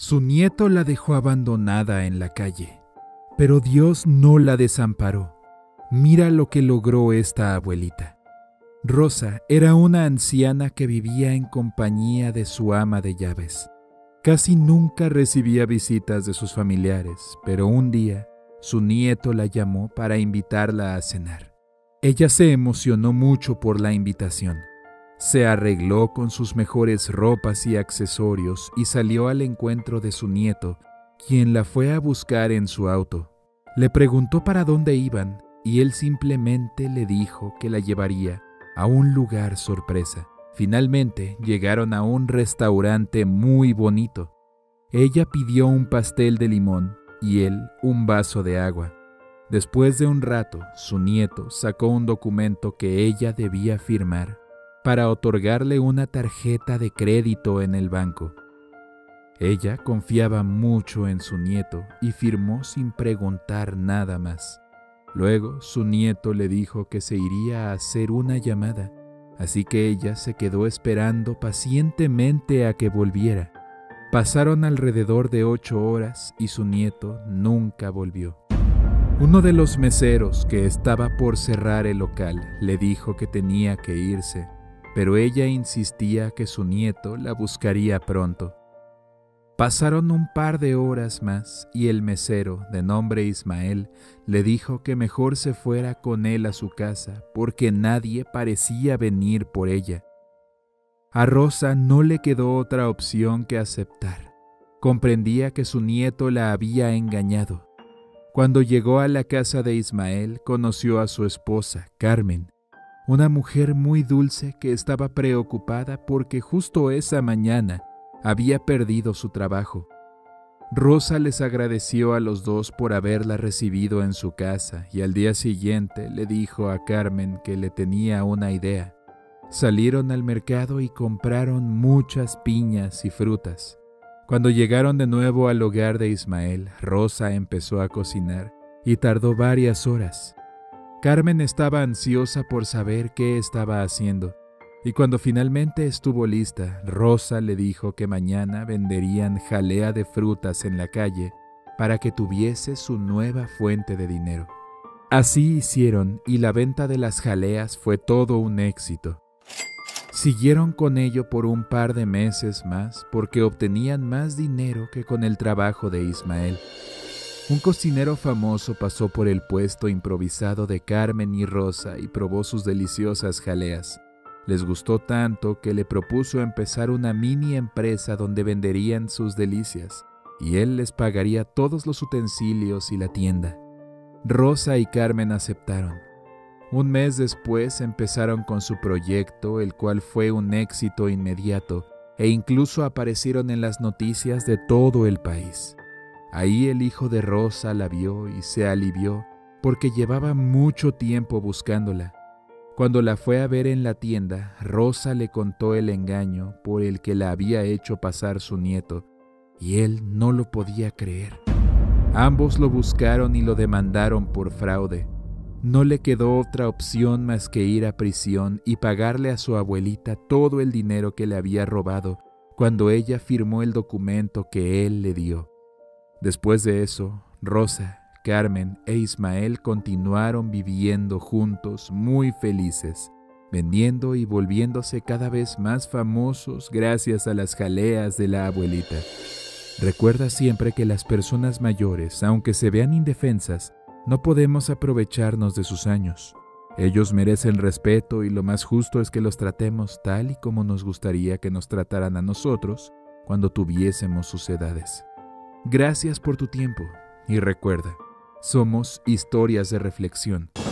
Su nieto la dejó abandonada en la calle, pero Dios no la desamparó. Mira lo que logró esta abuelita. Rosa era una anciana que vivía en compañía de su ama de llaves. Casi nunca recibía visitas de sus familiares, pero un día su nieto la llamó para invitarla a cenar. Ella se emocionó mucho por la invitación. Se arregló con sus mejores ropas y accesorios y salió al encuentro de su nieto, quien la fue a buscar en su auto. Le preguntó para dónde iban y él simplemente le dijo que la llevaría a un lugar sorpresa. Finalmente llegaron a un restaurante muy bonito. Ella pidió un pastel de limón y él un vaso de agua. Después de un rato, su nieto sacó un documento que ella debía firmar para otorgarle una tarjeta de crédito en el banco. Ella confiaba mucho en su nieto y firmó sin preguntar nada más. Luego su nieto le dijo que se iría a hacer una llamada, así que ella se quedó esperando pacientemente a que volviera. Pasaron alrededor de 8 horas y su nieto nunca volvió. Uno de los meseros que estaba por cerrar el local le dijo que tenía que irse, pero ella insistía que su nieto la buscaría pronto. Pasaron un par de horas más y el mesero, de nombre Ismael, le dijo que mejor se fuera con él a su casa porque nadie parecía venir por ella. A Rosa no le quedó otra opción que aceptar. Comprendía que su nieto la había engañado. Cuando llegó a la casa de Ismael, conoció a su esposa, Carmen, una mujer muy dulce que estaba preocupada porque justo esa mañana había perdido su trabajo. Rosa les agradeció a los dos por haberla recibido en su casa y al día siguiente le dijo a Carmen que le tenía una idea. Salieron al mercado y compraron muchas piñas y frutas. Cuando llegaron de nuevo al hogar de Ismael, Rosa empezó a cocinar y tardó varias horas. Carmen estaba ansiosa por saber qué estaba haciendo, y cuando finalmente estuvo lista, Rosa le dijo que mañana venderían jalea de frutas en la calle para que tuviese su nueva fuente de dinero. Así hicieron y la venta de las jaleas fue todo un éxito. Siguieron con ello por un par de meses más porque obtenían más dinero que con el trabajo de Ismael. Un cocinero famoso pasó por el puesto improvisado de Carmen y Rosa y probó sus deliciosas jaleas. Les gustó tanto que le propuso empezar una mini empresa donde venderían sus delicias y él les pagaría todos los utensilios y la tienda. Rosa y Carmen aceptaron. Un mes después empezaron con su proyecto, el cual fue un éxito inmediato, e incluso aparecieron en las noticias de todo el país. Ahí el hijo de Rosa la vio y se alivió porque llevaba mucho tiempo buscándola. Cuando la fue a ver en la tienda, Rosa le contó el engaño por el que la había hecho pasar su nieto, y él no lo podía creer. Ambos lo buscaron y lo demandaron por fraude. No le quedó otra opción más que ir a prisión y pagarle a su abuelita todo el dinero que le había robado cuando ella firmó el documento que él le dio. Después de eso, Rosa, Carmen e Ismael continuaron viviendo juntos muy felices, vendiendo y volviéndose cada vez más famosos gracias a las jaleas de la abuelita. Recuerda siempre que las personas mayores, aunque se vean indefensas, no podemos aprovecharnos de sus años. Ellos merecen respeto y lo más justo es que los tratemos tal y como nos gustaría que nos trataran a nosotros cuando tuviésemos sus edades. Gracias por tu tiempo y recuerda, somos historias de reflexión.